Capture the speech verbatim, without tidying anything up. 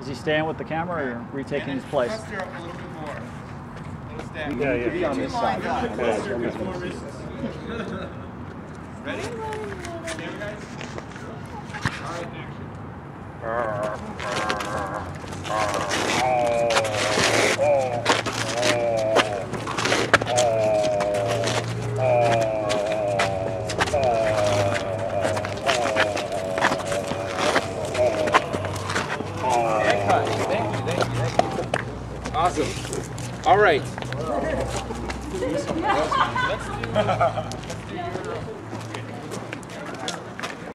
Is he staying with the camera or retaking his place? Cluster up a little bit more. Little stack. Yeah, yeah. Be on this side. Ready? Camera guys? All right, Thank you, thank you, thank you. Awesome. All right. Let's do, let's do your